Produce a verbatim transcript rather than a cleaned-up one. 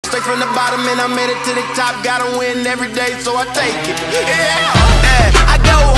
Straight from the bottom and I made it to the top. Gotta win every day, so I take it. Yeah, yeah. I go